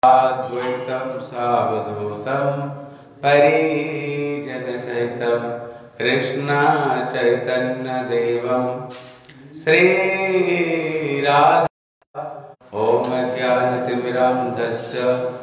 द्वैतं सावधूतं परिजनसहितं कृष्ण चैतन्य देवं श्रीराधा। ओम ज्ञानतिमिरान्धस्य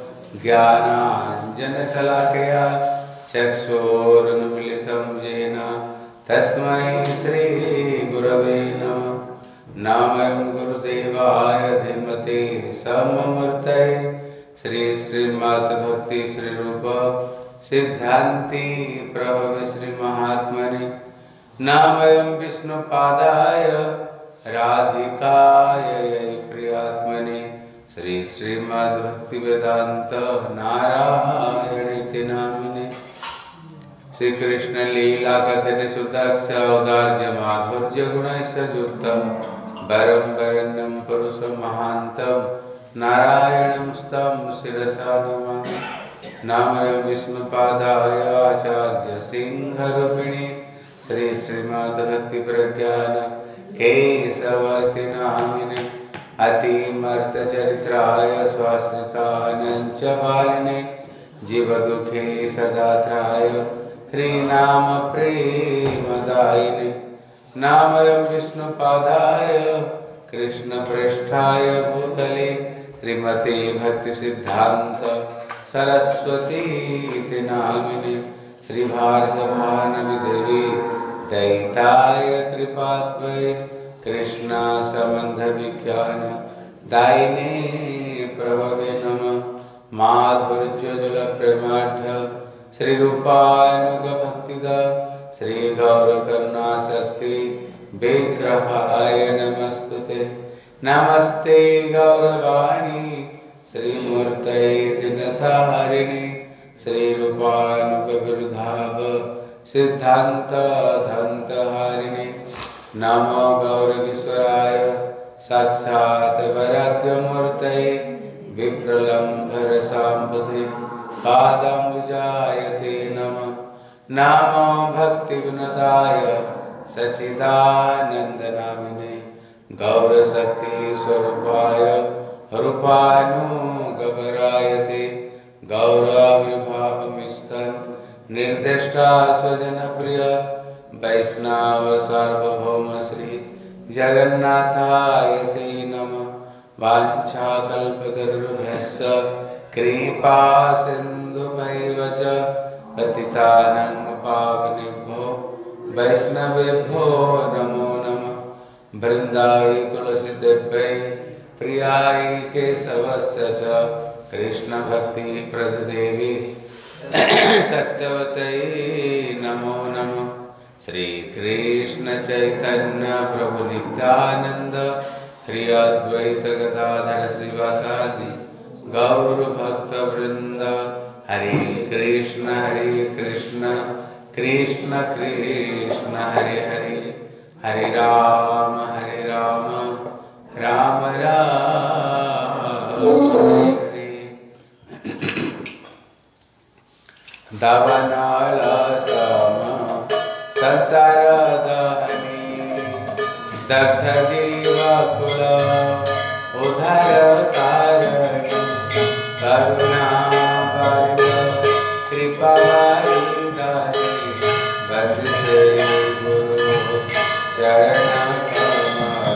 ज्ञानाञ्जनशलाकया चक्षुरुन्मीलितं येन तस्मै श्रीगुरवे नमः। नमः गुरुदेवाय धीमहि सममूर्तये श्री श्रीमद्भक्ति श्री रूप सिद्धांति प्रभव श्री महात्मने। नमः विष्णुपादाय राधिकाय प्रियात्मने श्री श्रीमद्भक्ति वेदांत नारायणेति नामिने। श्री कृष्ण लीला कथन सुदक्ष औदार्य माधुर्य गुणैश्वर्युक्तं वरं वरेण्यं पुरुषं महान्तं नारायणं तं शिरसा नमामि। नमः विष्णुपादाय आचार्य सिंहरूपिणे श्री श्रीमद्भक्ति प्रज्ञान केशवति नामिने। अतिमर्त्यचरित्राय स्वाश्रितानञ्च पालिने जीवदुःखे सदात्राय श्रीनाम प्रेमदायिने। नमः विष्णुपादाय कृष्णप्रेष्ठाय भूतले श्रीमते भक्ति सिद्धांत सरस्वती नामिने। श्री भार्गवानंद देवी दैताय कृपात्मये कृष्ण संबंध विज्ञान दायिने प्रभवे नमः। माधुर्य जल प्रेमाढ्य श्री रूपानुग भक्तिदा श्री गौर करुणा शक्ति विग्रहाय नमस्तुते। नमस्ते गौरवाणी श्री मूर्तये दिनधारिणे श्री रूपानुग विरुधाभ सिद्धांत धंतहारिणे। नमो गौरगीश्वराय साक्षात् वराग्यमूर्तये विप्रलम्भर सांपथे पादाम्बुजायते नमः। नमो भक्तिविनोदाय सच्चिदानन्दनामिने गौरशक्ति स्वरूपाय रूपानुगवरायते गौराविर्भावमिस्तन् निर्दिष्टा स्वजनप्रिय वैष्णव सार्वभौम श्री जगन्नाथायते नमः। वाञ्छाकल्पतरुभ्यश्च कृपा सिन्धुभैव च पतितानां पावनेभ्यो वैष्णवेभ्यो नमो नमः। वृन्दाय तुलसीदेव्यै प्रियाय केशवस्य च कृष्णभक्ति प्रददेवी सत्यवतै नमो नमः। श्री कृष्ण चैतन्य प्रभु नित्यानंद श्री अद्वैत गदाधर श्रीवासादि गौर भक्त वृंद। हरे कृष्ण कृष्ण कृष्ण हरे हरे हरे राम राम राम हरे। दवनाला समा संसार दहनी दग्ध जीवकुल उधर तारणी करुणा वर्ग कृपा बंदे गुरु चरण कमल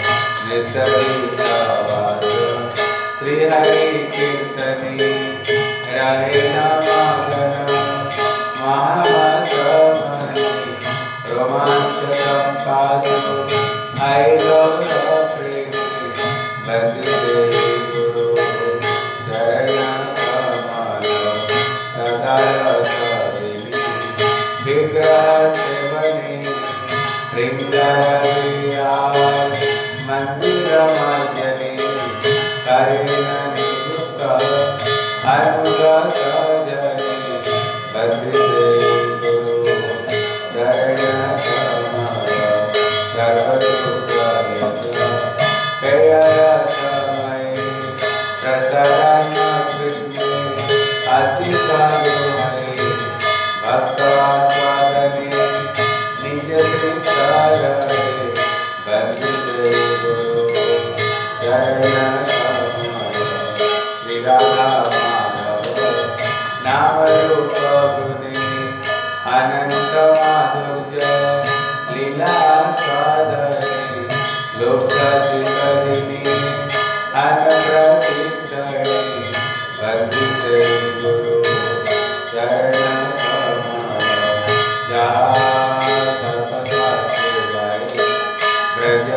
नितरितावाद श्री हरि कीर्तनी रहे नमगन महामगमनि रोमांचकं पाशु ऐलोक्यप्रेमे वन्दे गुरु चरण कमल सदा रसदिनी विग्रह सेवने श्रृंगारविहार मंदिर मध्यने करेण नियुक्त अनुगत जने वन्दे गुरु चरण कमल सर्वदुःखविनाश समय प्रसन्न कृष्णे अतिसाधु हरे भक्तवात्मने निज श्रीचरणे वन्दे गुरु चरण कमल श्री राम माधव नाम रूप गुणे अनंत माधुर्य लीला स्वादने लोक चितरिणी अनप्रतीक्षणे वंदिते गुरु शरण कमल जहाँ सर्वशास्त्र गाये ब्रज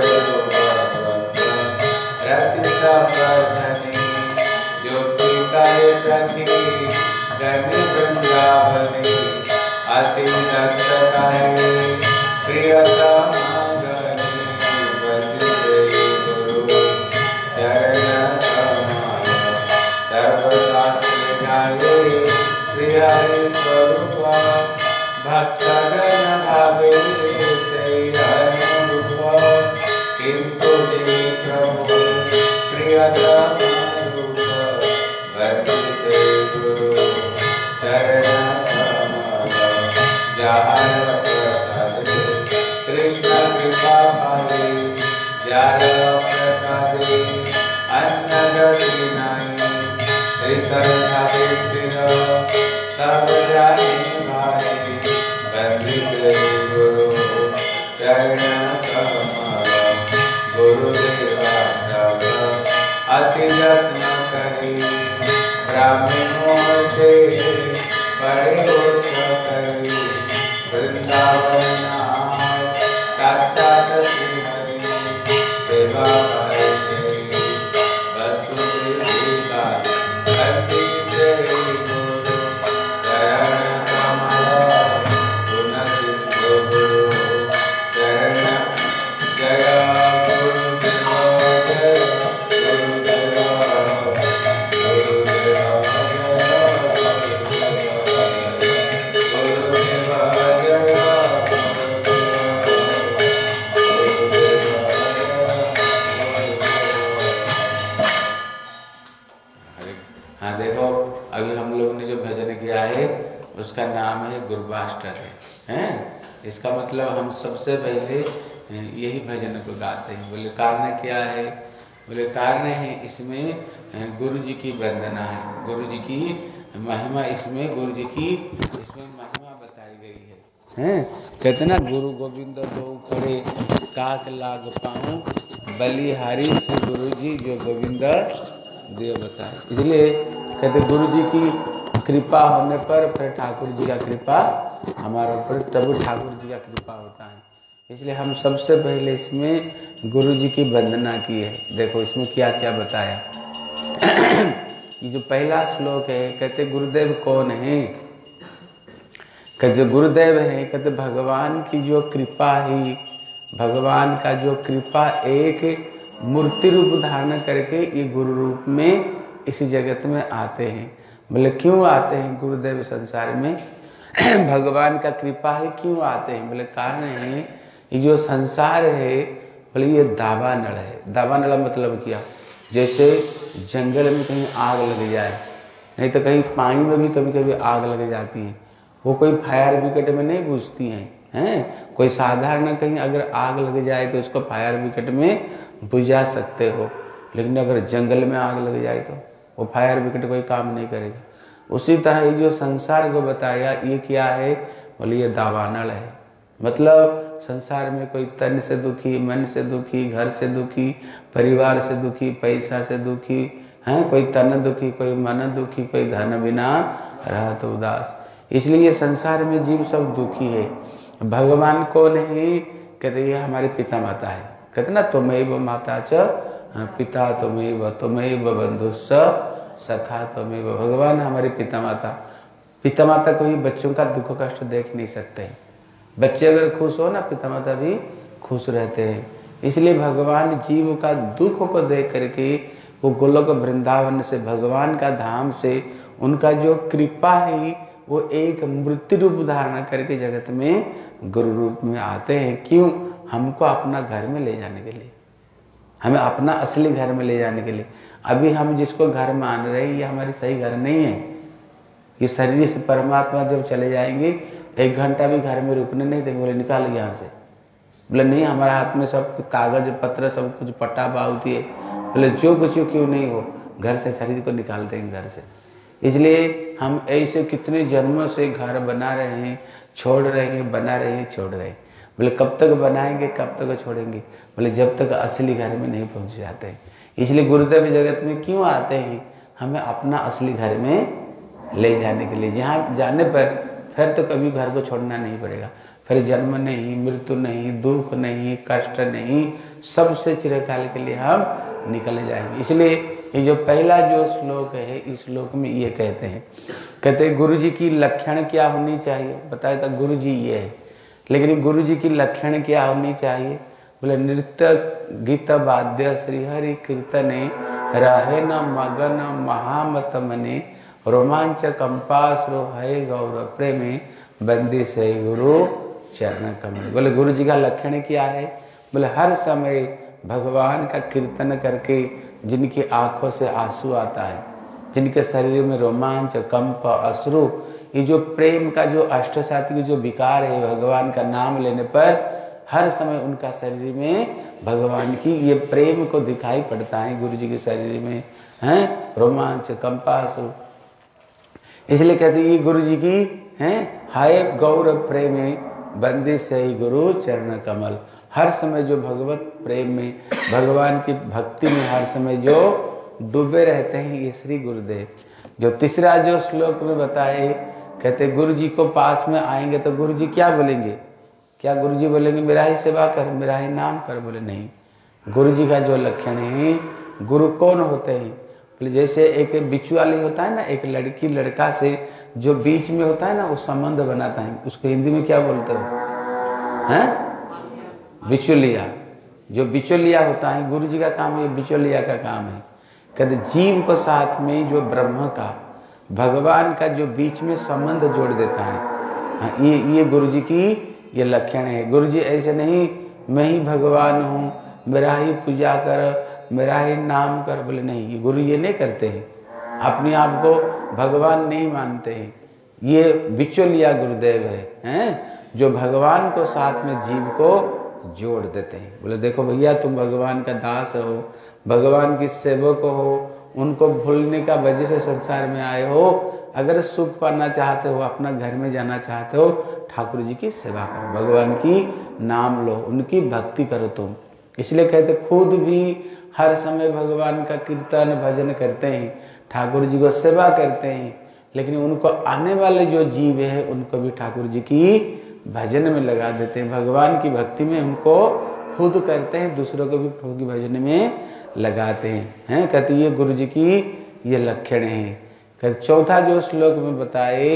रति संवर्धनी ज्योति करे सखी गणि वृंदावनी अति दक्ष कहे प्रियतम गणे वंदिते गुरु शरण कमल सर्वशास्त्र गाये श्री हरि स्वरूप भक्तगण भावे से अनुरूप किंतु जी प्रभु प्रियतम रूप वंदिते गुरु शरण कमल जहाँ प्रसाद कृष्ण कृपा पाए जार प्रसाद अन्न गति नहीं श्रद्धा सब जाने भाई वंदिते गुरु शरण कमल गुरुदेवा अति यत्न करी ब्राह्मणों से बड़े करी वृंदावन साक्षात श्री हरि सेवा वस्तु उसका नाम है गुरुबाष्टक है। इसका मतलब हम सबसे पहले यही भजन को गाते हैं। बोले कारण क्या है? बोले कारण है इसमें गुरु जी की वंदना है, गुरु जी की महिमा, इसमें गुरु जी की इसमें महिमा बताई गई है। कितना गुरु गोविंद दो खड़े काक लाग पाऊँ बलिहारी से गुरु जी जो गोविंद देव बताए। इसलिए कहते गुरु जी की कृपा होने पर फिर ठाकुर जी का कृपा हमारे ऊपर, तब ठाकुर जी का कृपा होता है। इसलिए हम सबसे पहले इसमें गुरु जी की वंदना की है। देखो इसमें क्या क्या बताया। ये जो पहला श्लोक है, कहते गुरुदेव कौन है? कहते गुरुदेव है, कहते भगवान की जो कृपा है, भगवान का जो कृपा एक मूर्ति रूप धारण करके ये गुरु रूप में इस जगत में आते हैं। बोले क्यों आते हैं गुरुदेव संसार में? भगवान का कृपा है, क्यों आते हैं? बोले कारण है ये जो संसार है, बोले ये दावानल है। दावानल मतलब क्या? जैसे जंगल में कहीं आग लग जाए, नहीं तो कहीं पानी में भी कभी कभी आग लग जाती है, वो कोई फायर ब्रिगेड में नहीं घुसती हैं। कोई साधारण कहीं अगर आग लग जाए तो उसको फायर ब्रिगेड में बुझा सकते हो, लेकिन अगर जंगल में आग लग जाए तो वो फायर ब्रिगेड कोई काम नहीं करेगा। उसी तरह ये जो संसार को बताया, ये क्या है? बोले ये दावानल है। मतलब संसार में कोई तन से दुखी, मन से दुखी, घर से दुखी, परिवार से दुखी, पैसा से दुखी है, कोई तन दुखी, कोई मन दुखी, कोई धन बिना रहत उदास। इसलिए ये संसार में जीव सब दुखी है। भगवान कौन है? कहते ये हमारे पिता माता है। कहते ना तुमैव माता च पिता तुमैव, तुमैव बंधुश्च सखा तुमैव। भगवान हमारे पिता माता। पिता माता कभी बच्चों का दुख कष्ट देख नहीं सकते। बच्चे अगर खुश हो ना, पिता माता भी खुश रहते हैं। इसलिए भगवान जीव का दुख को देख करके वो गोलोक वृंदावन से, भगवान का धाम से, उनका जो कृपा है वो एक मूर्ति रूप धारण करके जगत में गुरु रूप में आते हैं। क्यों? हमको अपना घर में ले जाने के लिए, हमें अपना असली घर में ले जाने के लिए। अभी हम जिसको घर मान रहे हैं ये हमारी सही घर नहीं है। ये शरीर से परमात्मा जब चले जाएंगे, 1 घंटा भी घर में रुकने नहीं देंगे। बोले निकाल यहाँ से। बोले नहीं, हमारे हाथ में सब कागज पत्र सब कुछ पट्टा बाउती है। बोले जो कुछ क्यों नहीं हो, घर से शरीर को निकालते हैं घर से। इसलिए हम ऐसे कितने जन्मों से घर बना रहे हैं, छोड़ रहे हैं, बना रहे हैं, छोड़ रहे हैं। बोले कब तक बनाएंगे, कब तक छोड़ेंगे? बोले जब तक असली घर में नहीं पहुंच जाते हैं। इसलिए गुरुदेव जगत में क्यों आते हैं? हमें अपना असली घर में ले जाने के लिए। जहाँ जाने पर फिर तो कभी घर को छोड़ना नहीं पड़ेगा, फिर जन्म नहीं, मृत्यु नहीं, दुख नहीं, कष्ट नहीं, सबसे चिरकाल के लिए हम निकल जाएंगे। इसलिए ये जो पहला जो श्लोक है, इस श्लोक में ये कहते हैं, कहते हैं गुरु जी की लक्षण क्या होनी चाहिए? बताया था गुरु जी ये है, लेकिन गुरु जी की लक्षण क्या होनी चाहिए? बोले नृत्य गीत वाद्य श्रीहरि कीर्तने रहे न मगन महामत मने रोमांच कंपाश्रु है गौरव प्रेमे बंदी से गुरु चरण कमल। बोले गुरु जी का लक्षण क्या है? बोले हर समय भगवान का कीर्तन करके जिनकी आंखों से आंसू आता है, जिनके शरीर में रोमांच कंप अश्रु, ये जो प्रेम का जो अष्टसाती की जो विकार है, भगवान का नाम लेने पर हर समय उनका शरीर में भगवान की ये प्रेम को दिखाई पड़ता है। गुरु जी के शरीर में है रोमांच कंपाश्रु, इसलिए कहते ये गुरु जी की है हाय गौर प्रेमे बंदी से गुरु चरण कमल। हर समय जो भगवत प्रेम में, भगवान की भक्ति में हर समय जो डूबे रहते हैं, ये श्री गुरुदेव। जो तीसरा जो श्लोक में बताए, कहते गुरु जी को पास में आएंगे तो गुरु जी क्या बोलेंगे? क्या गुरु जी बोलेंगे मेरा ही सेवा कर, मेरा ही नाम कर? बोले नहीं। गुरु जी का जो लक्षण है, गुरु कौन होते हैं? बोले जैसे एक बिचुआली होता है ना, एक लड़की लड़का से जो बीच में होता है ना, वो संबंध बनाता है, उसको हिंदी में क्या बोलते हो? हैं? बिचौलिया। जो बिचौलिया होता है, गुरु जी का काम है, बिचौलिया का काम है। कहते जीव को साथ में जो ब्रह्म का, भगवान का जो बीच में संबंध जोड़ देता है। हाँ, ये गुरु जी की ये लक्षण है। गुरु जी ऐसे नहीं मैं ही भगवान हूँ, मेरा ही पूजा कर, मेरा ही नाम कर। बोले नहीं, ये गुरु ये नहीं करते हैं, अपने आप को भगवान नहीं मानते हैं। ये बिचौलिया गुरुदेव हैं, जो भगवान को साथ में जीव को जोड़ देते हैं। बोले देखो भैया, तुम भगवान का दास हो, भगवान की सेवक हो, उनको भूलने का वजह से संसार में आए हो। अगर सुख पाना चाहते हो, अपना घर में जाना चाहते हो, ठाकुर जी की सेवा करो, भगवान की नाम लो, उनकी भक्ति करो तुम। इसलिए कहते खुद भी हर समय भगवान का कीर्तन भजन करते हैं, ठाकुर जी को सेवा करते हैं, लेकिन उनको आने वाले जो जीव है उनको भी ठाकुर जी की भजन में लगा देते हैं, भगवान की भक्ति में उनको खुद करते हैं, दूसरों को भी खुद की भजन में लगाते हैं। कहते ये गुरु जी की ये लक्षण है। कहते चौथा जो श्लोक में बताए,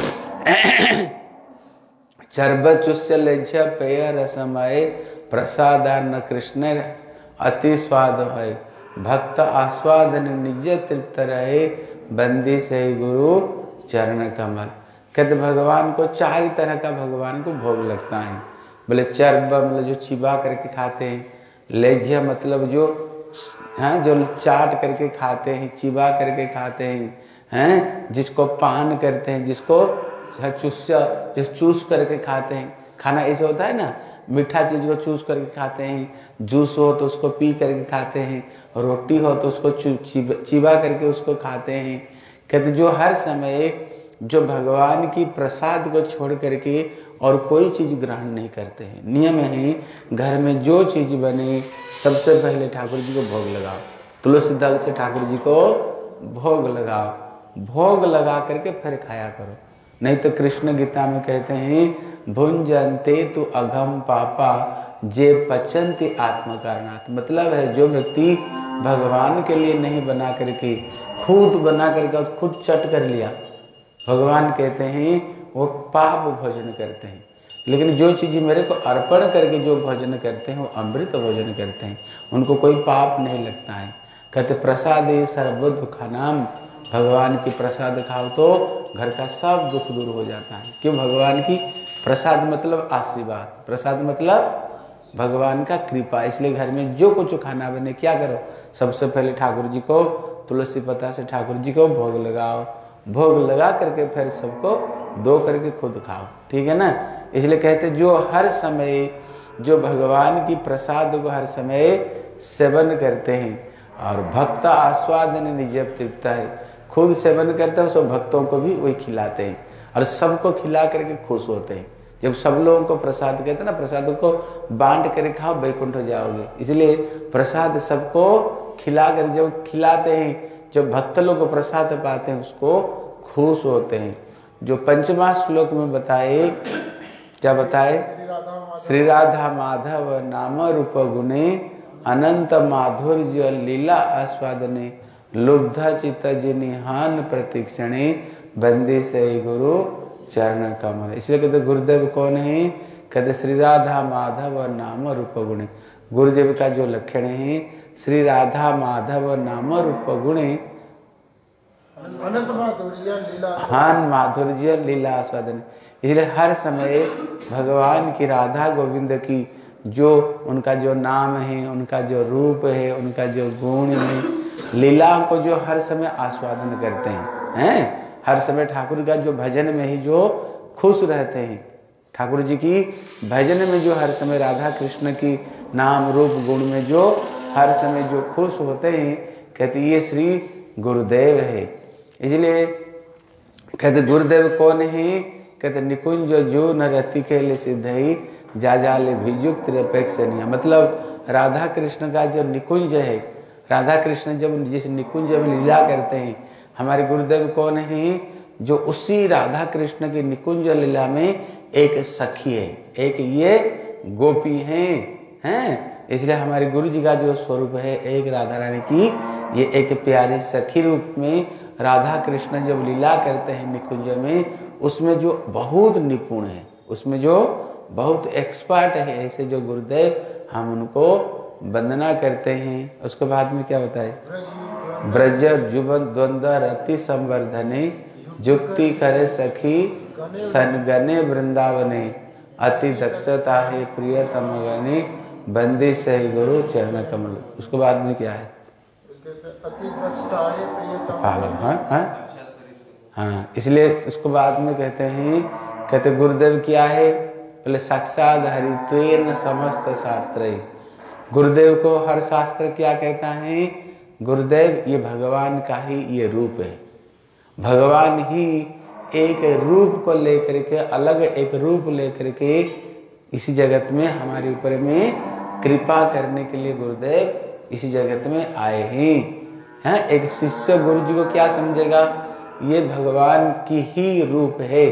चर्बचुष्य लज्ज पेय रसमय प्रसादान कृष्ण अति स्वाद है भक्त आस्वादन निज तृप्त रहे बंदी से गुरु चरण कमल। कहते भगवान को 4 तरह का भगवान को भोग लगता है। बोले चर्ब मतलब जो चिबा करके खाते हैं, लेज्य मतलब जो जो चाट करके खाते हैं, चिबा करके खाते हैं, जिसको पान करते हैं, जिसको चूस करके खाते हैं। खाना ऐसे होता है ना, मीठा चीज को चूस करके खाते हैं, जूस हो तो उसको पी करके खाते हैं, रोटी हो तो उसको चिबा करके उसको खाते हैं। कहते जो हर समय जो भगवान की प्रसाद को छोड़ करके और कोई चीज ग्रहण नहीं करते हैं। नियम है घर में जो चीज बने सबसे पहले ठाकुर जी को भोग लगाओ, तुलसी दल से ठाकुर जी को भोग लगाओ, भोग लगा करके फिर खाया करो। नहीं तो कृष्ण गीता में कहते हैं भुंजन्ते तु अघम पापा जे पचन्ति आत्म कारणात्। मतलब है जो व्यक्ति भगवान के लिए नहीं बना करके खुद बना करके खुद चट कर लिया, भगवान कहते हैं वो पाप भोजन करते हैं। लेकिन जो चीज़ मेरे को अर्पण करके जो भोजन करते हैं वो अमृत भोजन करते हैं, उनको कोई पाप नहीं लगता है। कहते प्रसाद सर्व दुखानाम, भगवान की प्रसाद खाओ तो घर का सब दुख दूर हो जाता है। क्यों? भगवान की प्रसाद मतलब आशीर्वाद, प्रसाद मतलब भगवान का कृपा। इसलिए घर में जो कुछ खाना बने क्या करो, सबसे पहले ठाकुर जी को तुलसी पत्ता से ठाकुर जी को भोग लगाओ, भोग लगा करके फिर सबको दो करके खुद खाओ, ठीक है ना। इसलिए कहते जो हर समय जो भगवान की प्रसाद को हर समय सेवन करते हैं, और भक्त आस्वादन निज तृप्त है, खुद सेवन करते हैं, सब भक्तों को भी वही खिलाते हैं और सबको खिला करके खुश होते हैं। जब सब लोगों को प्रसाद कहते हैं ना, प्रसाद को बांट कर खाओ वैकुंठ जाओगे, इसलिए प्रसाद सबको खिला कर जब खिलाते हैं, जब भक्त लोग प्रसाद पाते हैं उसको खुश होते हैं। जो पंचमा श्लोक में बताए, क्या बताए, श्री राधा माधव नाम रूप गुणे अनंत माधुर्य लीला आस्वादने लुब्ध चित्त जिनिहान प्रतीक्षणे बंदी से गुरु चरण कमल। इसलिए कहते गुरुदेव कौन है, कहते श्री राधा माधव नाम रूप गुणे। गुरुदेव का जो लक्षण है श्री राधा माधव नाम रूप गुणे अनंत माधुर्य लीला, हान माधुर्य लीला आस्वादन। इसलिए हर समय भगवान की राधा गोविंद की जो उनका जो नाम है, उनका जो रूप है, उनका जो गुण है, लीला को जो हर समय आस्वादन करते हैं, हर समय ठाकुर का जो भजन में ही जो खुश रहते हैं, ठाकुर जी की भजन में जो हर समय राधा कृष्ण की नाम रूप गुण में जो हर समय जो खुश होते हैं, कहते ये श्री गुरुदेव है। इसलिए कहते गुरुदेव कौन है, कहते निकुंज जो न रति के लिए सिद्ध ही जा जाले भिजुक्त निरपेक्षणीय। मतलब राधा कृष्ण का जो निकुंज है, राधा कृष्ण जब जिस निकुंज में लीला करते हैं, हमारे गुरुदेव कौन है, जो उसी राधा कृष्ण की निकुंज लीला में एक सखी है, एक ये गोपी हैं। इसलिए हमारे गुरु जी का जो स्वरूप है एक राधा रानी की, ये एक प्यारी सखी रूप में राधा कृष्ण जब लीला करते हैं निकुंज में, उसमें जो बहुत निपुण है, उसमें जो बहुत एक्सपर्ट है, ऐसे जो गुरुदेव हम उनको वंदना करते हैं। उसके बाद में क्या बताए, ब्रज जुबन द्वंद्व रति संवर्धने जुक्ति करे सखी सनगने वृंदावने अति दक्षता है प्रियतम गणे बंदी से गुरु चरण कमल। उसके बाद में क्या है, पागल। हाँ, इसलिए उसको बाद में कहते हैं, कहते गुरुदेव क्या है, बोले साक्षात हरित्वेन समस्त शास्त्र। गुरुदेव को हर शास्त्र क्या कहता है, गुरुदेव ये भगवान का ही ये रूप है। भगवान ही एक रूप को लेकर के, अलग एक रूप लेकर के इसी जगत में हमारे ऊपर में कृपा करने के लिए गुरुदेव इसी जगत में आए हैं। एक शिष्य गुरु जी को क्या समझेगा, ये भगवान की ही रूप है,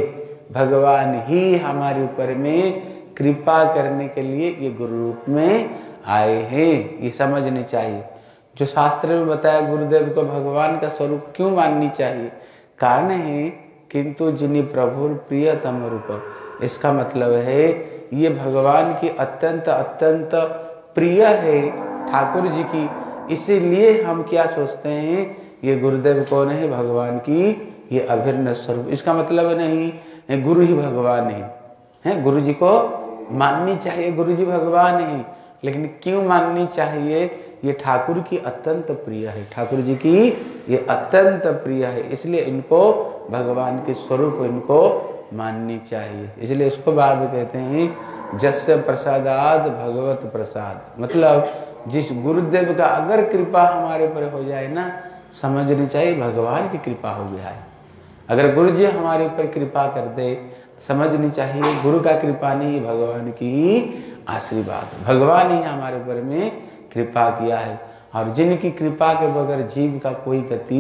भगवान ही हमारे ऊपर में कृपा करने के लिए ये गुरु रूप में आए हैं, ये समझनी चाहिए। जो शास्त्र में बताया गुरुदेव को भगवान का स्वरूप क्यों माननी चाहिए, कारण है किंतु जिन्हीं प्रभु प्रियतम रूप। इसका मतलब है ये भगवान की अत्यंत अत्यंत प्रिय है ठाकुर जी की, इसीलिए हम क्या सोचते हैं, ये गुरुदेव कौन है, भगवान की ये अभिन्न स्वरूप। इसका मतलब नहीं गुरु ही भगवान है, गुरु जी को माननी चाहिए, गुरु जी भगवान है, लेकिन क्यों माननी चाहिए, ये ठाकुर की अत्यंत प्रिय है, ठाकुर जी की ये अत्यंत प्रिय है, इसलिए इनको भगवान के स्वरूप इनको माननी चाहिए। इसलिए इसको बाद कहते हैं जस्य प्रसादाद भगवत प्रसाद। मतलब जिस गुरुदेव का अगर कृपा हमारे ऊपर हो जाए ना, समझनी चाहिए भगवान की कृपा हो गया है। अगर गुरु जी हमारे ऊपर कृपा कर दे, समझनी चाहिए गुरु का कृपा नहीं, भगवान की ही आशीर्वाद, भगवान ही हमारे ऊपर में कृपा किया है। और जिनकी कृपा के बगैर जीव का कोई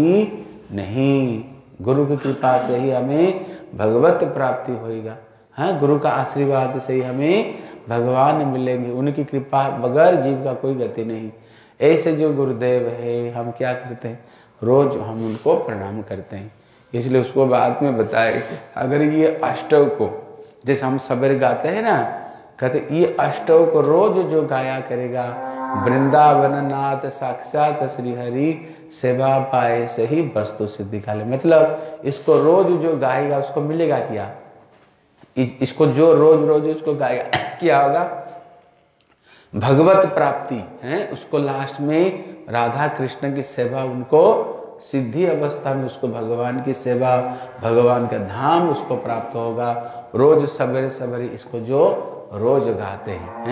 गति नहीं, गुरु की कृपा से ही हमें भगवत प्राप्ति होएगा। हाँ, गुरु का आशीर्वाद से ही हमें भगवान मिलेंगे, उनकी कृपा बगैर जीव का कोई गति नहीं। ऐसे जो गुरुदेव है हम क्या करते हैं, रोज हम उनको प्रणाम करते हैं। इसलिए उसको बाद में बताए, अगर ये अष्टव को जैसे हम सवेरे गाते हैं ना, कहते ये अष्टव को रोज जो गाया करेगा, वृंदावन नाथ साक्षात श्री हरि सेवा पाए सही वस्तु सिद्धि काले। मतलब इसको रोज जो गाएगा उसको मिलेगा क्या, इसको जो रोज रोज इसको गाएगा क्या होगा, भगवत प्राप्ति है। उसको लास्ट में राधा कृष्ण की सेवा, उनको सिद्धि अवस्था में उसको भगवान की सेवा, भगवान का धाम उसको प्राप्त होगा। रोज सवेरे सवेरे इसको जो रोज गाते हैं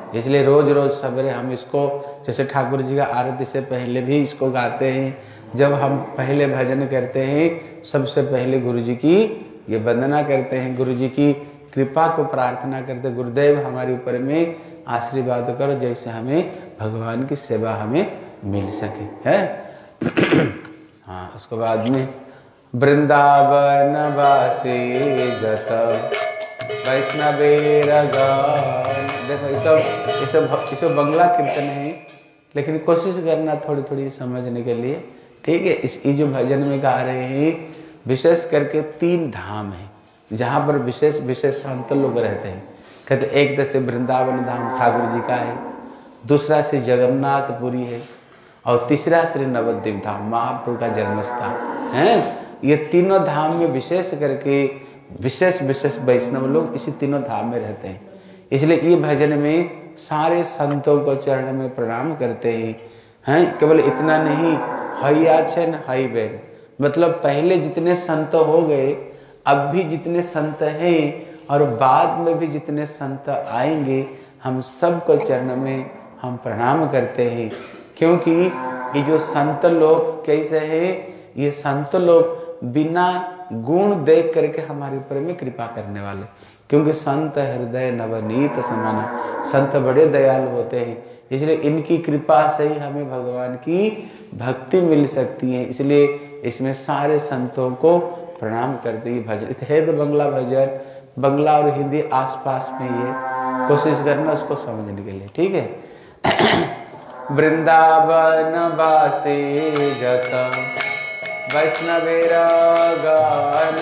इसलिए रोज रोज सवेरे हम इसको, जैसे ठाकुर जी का आरती से पहले भी इसको गाते हैं। जब हम पहले भजन करते हैं सबसे पहले गुरु जी की ये वंदना करते हैं, गुरु जी की कृपा को प्रार्थना करते, गुरुदेव हमारे ऊपर में आशीर्वाद करो जैसे हमें भगवान की सेवा हमें मिल सके, है। हाँ, उसके बाद में वृंदावन वासी जत वैष्णवेर गान। देखो ये सब बंगला कीर्तन है, लेकिन कोशिश करना थोड़ी थोड़ी समझने के लिए, ठीक है। ये जो भजन में गा रहे हैं विशेष करके 3 धाम है जहाँ पर विशेष विशेष संत लोग रहते हैं। कहते एक से वृंदावन धाम ठाकुर जी का है, दूसरा से जगन्नाथपुरी है, और तीसरा श्री नवद्वीप धाम महाप्रभु का जन्मस्थान है। ये तीनों धाम में विशेष करके विशेष विशेष वैष्णव लोग इसी तीनों धाम में रहते हैं। इसलिए ये भजन में सारे संतों को चरण में प्रणाम करते हैं। केवल इतना नहीं, हैया छन हई बेन, मतलब पहले जितने संत हो गए, अब भी जितने संत हैं और बाद में भी जितने संत आएंगे, हम सबको चरण में हम प्रणाम करते हैं। क्योंकि ये जो संत लोग कैसे हैं, ये संत लोग बिना गुण देख करके हमारे ऊपर में कृपा करने वाले, क्योंकि संत हृदय नवनीत समाना, संत बड़े दयालु होते हैं। इसलिए इनकी कृपा से ही हमें भगवान की भक्ति मिल सकती है। इसलिए इसमें सारे संतों को प्रणाम करते ही भजन है। तो बंगला भजन, बंगला और हिंदी आसपास में ये कोशिश करना उसको समझने के लिए, ठीक है। वृंदावन वासी जत वैष्णवेर गान,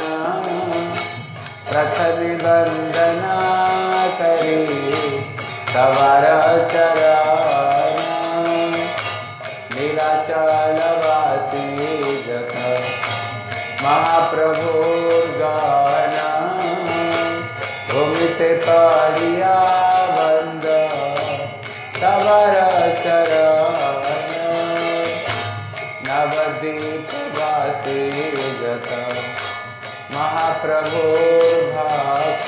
प्रथम वंदना करी सवार चरण, नीलाचल वासी जत महाप्रभु गान, घूमिते परिया बंद सवार चरण, नवद्वीप वासी जत महाप्रभु भक्त,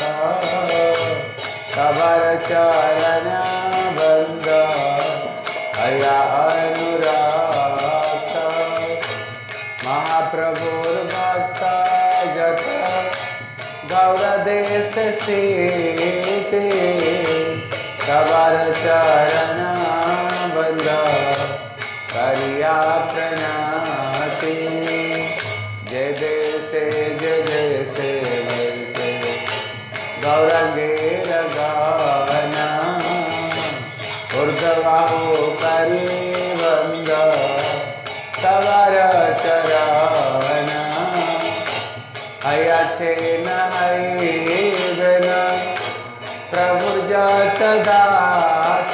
सवार चरण बंद हया अनुराग, महाप्रभु भक्त जत गौर देश सीते, सवार चरण बंद करिया प्रणाति, जय देते जय देते वैसे गौरंगेर गाना, ऊर्ध्वबाहु करि वंद सवार चरण, हया छेन हई बेन प्रभु जत दास,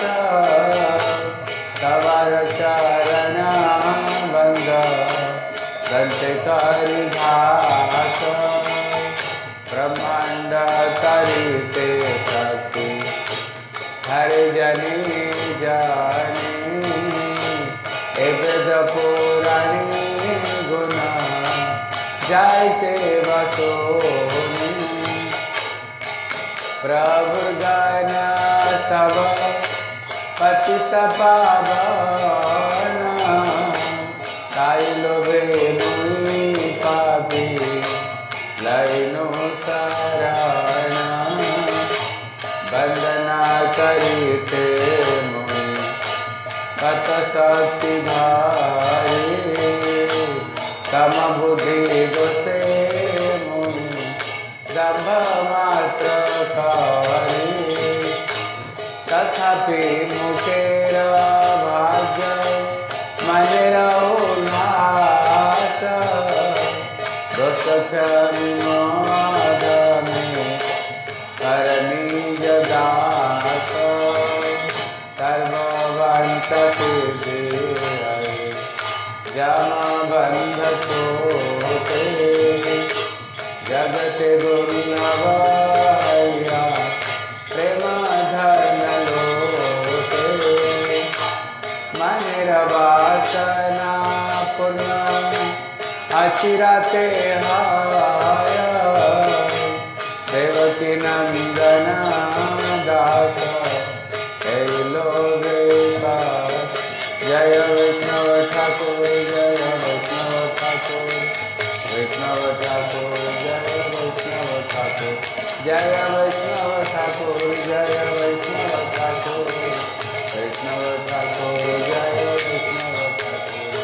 सवार चरण बंद दंत करि घास, ब्रह्मांड करिते शक्ति हरि जनी जानी, वेद पुराणी गुण जायते बसोनी, प्रभु गान सब पतित पावन, ताइलो मुनि पापी लइनो शरण, वंदना करिते मुनि कत शक्ति भारी, तम बुद्धि गोते मुनि दम्भ मात्र कारी, तथापि मुखेर भाग्य मनेर उल्लास, दोष क्षमोद में करनी जदास, सर्ववंत सिद्धि जम बंध छोटे, जगत दुर्लभ हैया प्रेम धन लोटे, मनेर वासना पुण्य अचिराते हाय, देवकी नंदन दास हे जय वैष्णव ठाकुर, जय वैष्णव ठाकुर, वैष्णव ठाकुर, जय वैष्णव ठाकुर, जय वैष्णव ठाकुर, जय वैष्णव ठाकुर, वैष्णव ठाकुर, जय वैष्णव ठाकुर।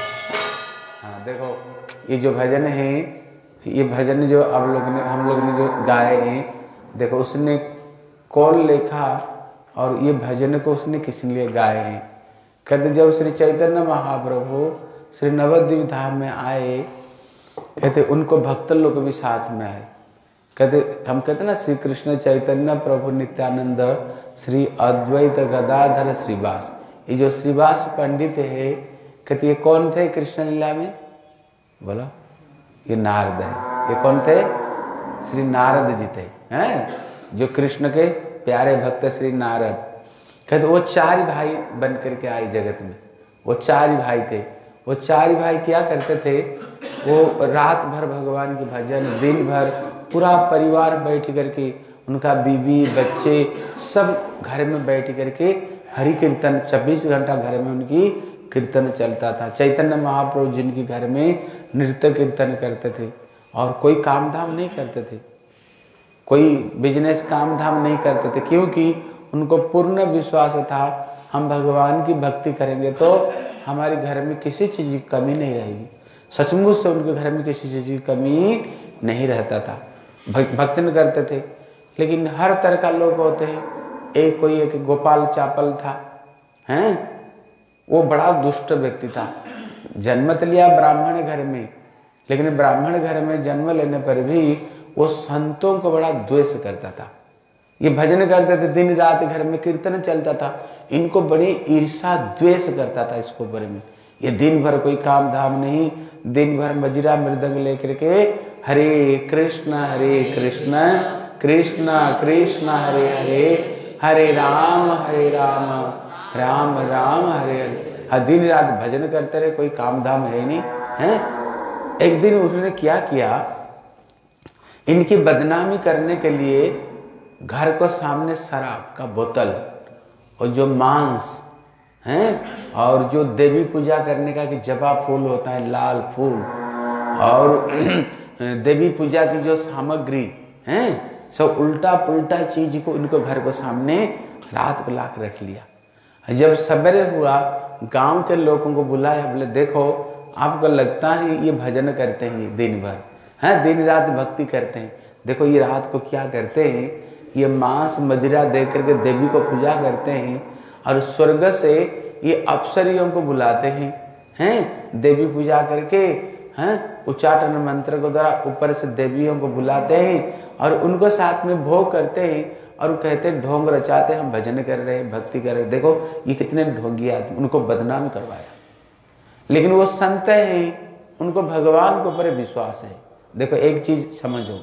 हाँ देखो, ये जो भजन है, ये भजन जो हम लोग ने जो गाए हैं, देखो उसने कौन लिखा और ये भजन को उसने किस लिए गाए हैं। कहते जब श्री चैतन्य महाप्रभु श्री नवद्वीप धाम में आए, कहते उनको भक्त लोग भी साथ में आए। कहते हम कहते ना श्री कृष्ण चैतन्य प्रभु नित्यानंद श्री अद्वैत गदाधर श्रीवास, ये जो श्रीवास पंडित है, कहते ये कौन थे कृष्ण लीला में? बोलो, ये नारद है। ये कौन थे? श्री नारद जी थे, हैं जो कृष्ण के प्यारे भक्त श्री नारद। कहते वो चार भाई बन करके आए जगत में। वो चार भाई थे। वो चार भाई क्या करते थे? वो रात भर भगवान की भजन, दिन भर पूरा परिवार बैठ करके, उनका बीवी बच्चे सब घर में बैठ करके हरि कीर्तन 24 घंटा घर में उनकी कीर्तन चलता था। चैतन्य महाप्रभु जिनके घर में नृत्य कीर्तन करते थे और कोई काम धाम नहीं करते थे, कोई बिजनेस काम धाम नहीं करते थे, क्योंकि उनको पूर्ण विश्वास था हम भगवान की भक्ति करेंगे तो हमारे घर में किसी चीज़ की कमी नहीं रहेगी। सचमुच से उनके घर में किसी चीज़ की कमी नहीं रहता था। भक्तन करते थे, लेकिन हर तरह का लोग होते हैं। एक गोपाल चापल था, हैं वो बड़ा दुष्ट व्यक्ति था। जन्म तो लिया ब्राह्मण घर में, लेकिन ब्राह्मण घर में जन्म लेने पर भी वो संतों को बड़ा द्वेष करता था। ये भजन करते थे, दिन रात घर में कीर्तन चलता था, इनको बड़ी ईर्षा द्वेष करता था इसको बारे में। ये दिन भर कोई काम धाम नहीं, दिन भर मजिरा मृदंग लेकर के हरे कृष्ण कृष्ण कृष्ण हरे हरे, हरे राम राम राम हरे हरे। दिन रात भजन करते रहे, कोई काम धाम है नहीं, हैं। एक दिन उसने क्या किया, इनकी बदनामी करने के लिए घर को सामने शराब का बोतल और जो मांस हैं और जो देवी पूजा करने का कि जबा फूल होता है, लाल फूल, और देवी पूजा की जो सामग्री हैं, सब उल्टा पुल्टा चीज को इनको घर को सामने रात को ला के रख लिया। जब सवेरे हुआ, गांव के लोगों को बुलाया, बोले देखो आपको लगता है ये भजन करते हैं दिन भर, हैं दिन रात भक्ति करते हैं, देखो ये रात को क्या करते हैं, ये मांस मदिरा दे करके देवी को पूजा करते हैं और स्वर्ग से ये अप्सरियों को बुलाते हैं देवी पूजा करके, हैं उच्चाटन मंत्र को द्वारा ऊपर से देवियों को बुलाते हैं और उनको साथ में भोग करते हैं और कहते हैं ढोंग रचाते, हम भजन कर रहे हैं, भक्ति कर रहे हैं, देखो ये कितने ढोंगी आदमी, उनको बदनाम करवाया। लेकिन वो संत हैं, उनको भगवान के ऊपर विश्वास है। देखो एक चीज समझो,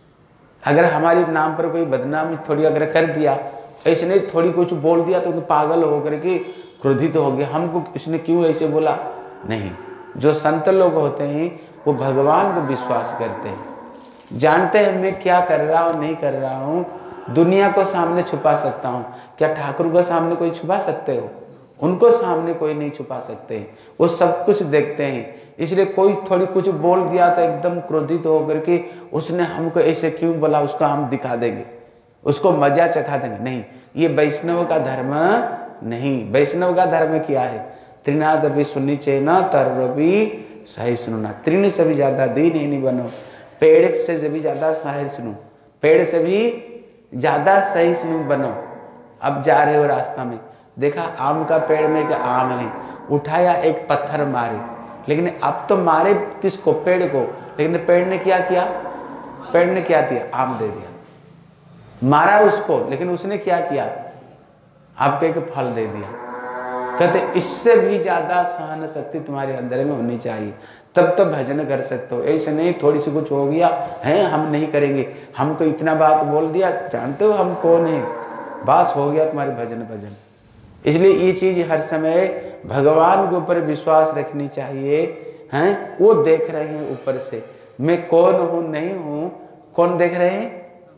अगर हमारे नाम पर कोई बदनामी थोड़ी अगर कर दिया, ऐसे नहीं थोड़ी कुछ बोल दिया तो पागल होकर के क्रोधित हो गया, हमको इसने क्यों ऐसे बोला, नहीं। जो संत लोग होते हैं वो भगवान को विश्वास करते हैं, जानते हैं मैं क्या कर रहा हूँ नहीं कर रहा हूँ, दुनिया को सामने छुपा सकता हूँ, क्या ठाकुर को सामने कोई छुपा सकते हो? उनको सामने कोई नहीं छुपा सकते, वो सब कुछ देखते हैं। इसलिए कोई थोड़ी कुछ बोल दिया तो एकदम क्रोधित होकर के उसने हमको ऐसे क्यों बोला, उसको हम दिखा देंगे, उसको मजा चखा देंगे, नहीं। ये वैष्णव का धर्म नहीं। वैष्णव का धर्म क्या है? त्रिनादपि सुनिचे न तरबी सहिष्णुना, तृण से भी ज्यादा दीन ही नहीं बनो, पेड़ से भी ज्यादा सहिष्णु, पेड़ से भी ज्यादा सहिष्णु बनो। अब जा रहे हो रास्ता में, देखा आम का पेड़ में क्या आम है, उठाया एक पत्थर मारे, लेकिन अब तो मारे किसको? पेड़ को, लेकिन पेड़ ने क्या किया? पेड़ ने क्या किया? आम दे दिया। मारा उसको, लेकिन उसने क्या किया? आपको एक फल दे दिया। कहते इससे भी ज्यादा सहन शक्ति तुम्हारे अंदर में होनी चाहिए, तब तो भजन कर सकते हो। ऐसे नहीं थोड़ी सी कुछ हो गया है हम नहीं करेंगे, हमको इतना बात बोल दिया, जानते हो हम कौन है, बस हो गया तुम्हारे भजन। इसलिए ये चीज हर समय भगवान के ऊपर विश्वास रखनी चाहिए, हैं वो देख रहे हैं ऊपर से, मैं कौन हूं नहीं हूं, कौन देख रहे हैं?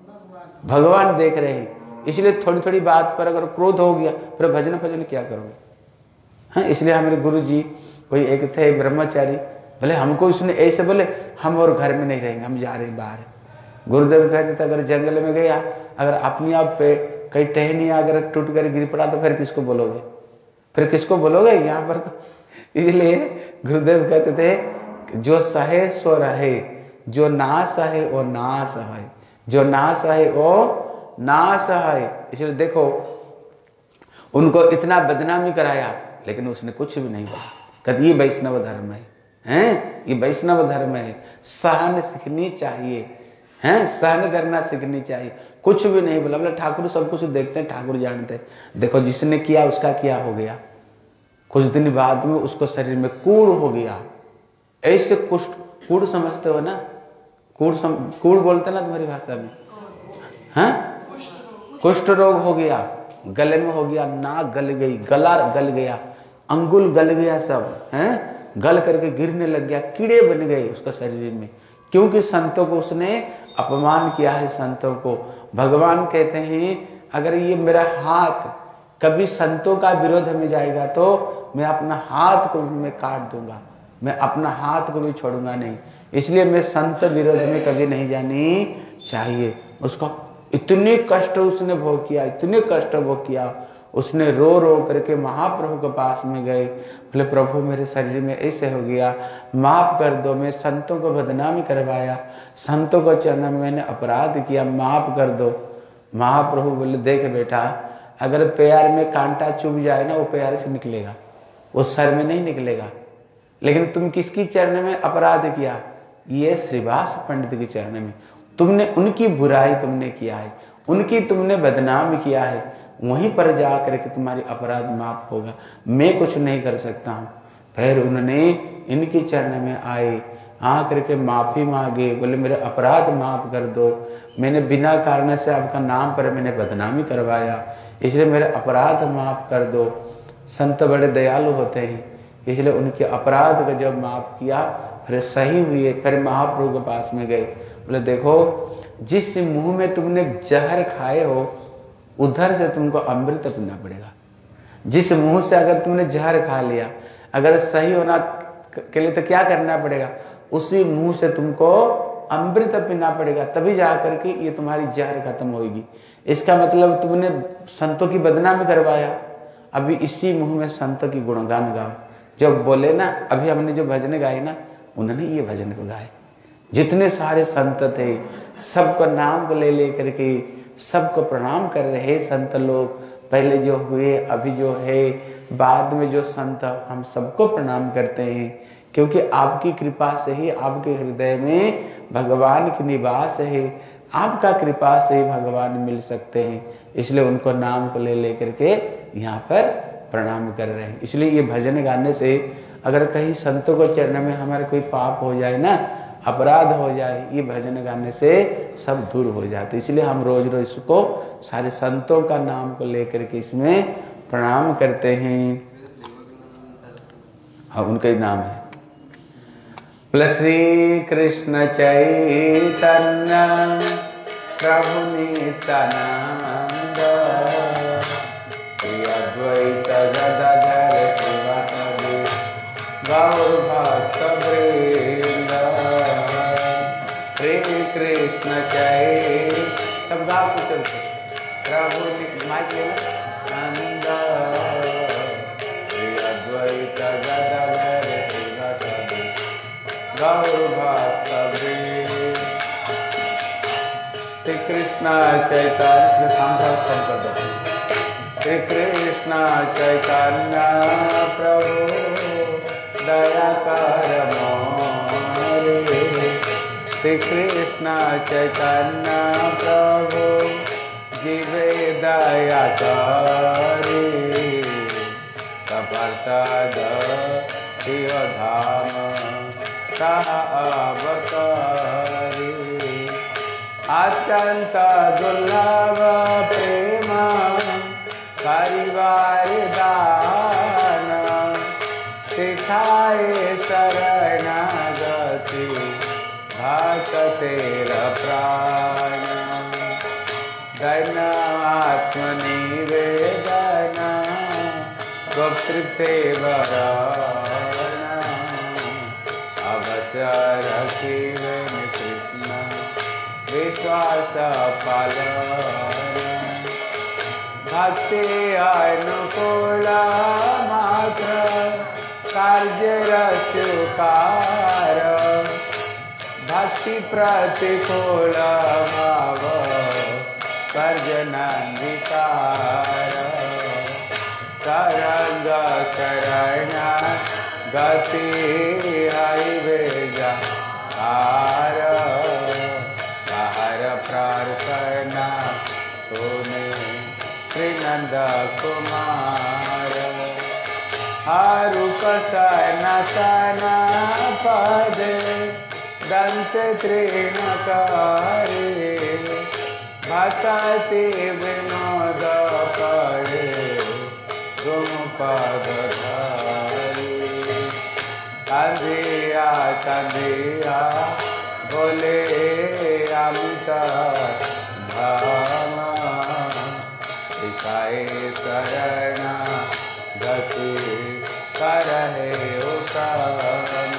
भगवान देख रहे हैं। इसलिए थोड़ी थोड़ी बात पर अगर क्रोध हो गया फिर भजन क्या करोगे? हाँ, इसलिए हमारे गुरु जी कोई एक थे ब्रह्मचारी, बोले हमको उसने ऐसे बोले हम और घर में नहीं रहेंगे, हम जा रहे हैं बाहर। गुरुदेव कहते थे अगर जंगल में गया, अगर अपने आप पे कहीं टहनिया अगर टूट कर गिर पड़ा तो फिर किसको बोलोगे, फिर किसको बोलोगे यहाँ पर। तो इसलिए गुरुदेव कहते थे जो सहे सो रहे, जो ना सहे वो ना सहे, जो ना सहे वो ना सहे। इसलिए देखो उनको इतना बदनामी कराया लेकिन उसने कुछ भी नहीं बोला। कहते ये वैष्णव धर्म है, हैं, ये वैष्णव धर्म है, सहन सीखनी चाहिए, हैं, सहन करना सीखनी चाहिए। कुछ भी नहीं बोला, बोला ठाकुर सब कुछ देखते हैं, ठाकुर जानते हैं। देखो जिसने किया उसका क्या हो गया, कुछ दिन बाद में उसको शरीर में कूड़ हो गया। ऐसे कुष्ठ, कूड़ समझते हो ना, कूड़ बोलते ना तुम्हारी भाषा में, हाँ, कुष्ठ रोग हो गया, गले में हो गया, नाक गल गई, गला गल गया, अंगुल गल गया, सब हैं, गल करके गिरने लग गया, कीड़े बन गए उसका शरीर में, क्योंकि संतों को उसने अपमान किया है। संतों को भगवान कहते हैं अगर ये मेरा हाथ कभी संतों का विरोध में जाएगा तो मैं अपना हाथ को मैं काट दूंगा, मैं अपना हाथ को भी छोड़ूंगा नहीं। इसलिए मैं संत विरोध में कभी नहीं जानी चाहिए। उसका इतने कष्ट उसने भोग किया, इतने कष्ट भोग किया, उसने रो रो करके महाप्रभु के पास में गए, बोले प्रभु मेरे शरीर में ऐसे हो गया, माफ कर दो, मैं संतों को बदनामी करवाया, संतों को चरण में मैंने अपराध किया, माफ कर दो। महाप्रभु बोले देख बेटा, अगर पैर में कांटा चुभ जाए ना वो पैर से निकलेगा, वो सर में नहीं निकलेगा। लेकिन तुम किसकी चरण में अपराध किया, ये श्रीवास पंडित के चरण में, तुमने उनकी बुराई तुमने किया है, उनकी तुमने बदनाम किया है, वहीं पर जा करके तुम्हारी अपराध माफ होगा, मैं कुछ नहीं कर सकता हूँ। फिर उन्होंने इनके चरण में आए, आ करके माफी मांगे, बोले मेरे अपराध माफ कर दो, मैंने बिना कारण से आपका नाम पर मैंने बदनामी करवाया, इसलिए मेरे अपराध माफ कर दो। संत बड़े दयालु होते हैं, इसलिए उनके अपराध का जब माफ किया फिर सही हुए। फिर महाप्रभु के पास में गए, बोले देखो जिस मुंह में तुमने जहर खाए हो उधर से तुमको अमृत पीना पड़ेगा। जिस मुंह से अगर तुमने जहर खा लिया, अगर सही होना के लिए तो क्या करना पड़ेगा, उसी मुंह से तुमको अमृत पीना पड़ेगा, तभी जा करके ये तुम्हारी जहर खत्म होगी। इसका मतलब तुमने संतों की बदनामी करवाया, अभी इसी मुंह में संतों की गुणगान गाओ। जब बोले ना, अभी हमने जो भजन गाए ना, उन्होंने ये भजन को गाए। जितने सारे संत थे सबको नाम को ले करके सबको प्रणाम कर रहे संत लोग, पहले जो हुए अभी जो है बाद में जो संत, हम सबको प्रणाम करते हैं, क्योंकि आपकी कृपा से ही आपके हृदय में भगवान की निवास है, आपका कृपा से ही भगवान मिल सकते हैं। इसलिए उनको नाम को ले करके यहाँ पर प्रणाम कर रहे हैं। इसलिए ये भजन गाने से अगर कहीं संतों को चरण में हमारे कोई पाप हो जाए ना, अपराध हो जाए, ये भजन गाने से सब दूर हो जाते। इसलिए हम रोज रोज इसको सारे संतों का नाम को लेकर के इसमें प्रणाम करते हैं। हाँ, उनका ही नाम है। श्री कृष्ण चैतन्य प्रभु नित्यानंद श्री अद्वैत गदाधर शिवासादि गौर भक्तवृंद। श्री कृष्ण चैतन्य सब गाओ कुछ प्रभु नंद श्री अद्वैत गदाधर शिवासादि गौर भक्तवृंद। श्री कृष्ण चैतन्य संभव कर दो। श्री कृष्ण चैतन्य प्रभु दया कर मोरे। श्री कृष्ण चैतन्य प्रभु जीवे दया करे। सपर्षद शिव धाम कहा अवतारी। अत्यंत दुर्लभ प्रेम परिवार दान सिखाए शरणागति भक्त तेरा प्राण। धन आत्मनिवेदन गोप तृप्ते वरण अवश्य रखिबन कृष्ण विश्वास पालन भक्ति अनुकूल मात्र कार्य रचुकार भक्ति प्रतिकूल भाव वर्जनाधिकार सरंग शरण गति हरिवेजा हार प्रार्थना सुने श्रीनंद कुमार आरूप सनातन पद दंत तृणकारी भसति विनोद पड़े तुम पद कंधिया कंधिया बोले अमित धाम सिखाए शरण गति करहे उत्तम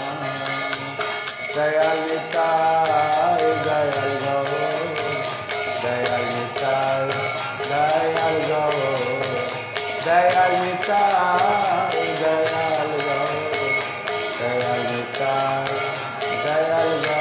दयालिता दयाल गो दयालिता दयाल गो दयालिता दयाल गो दयालिता दयाल गो।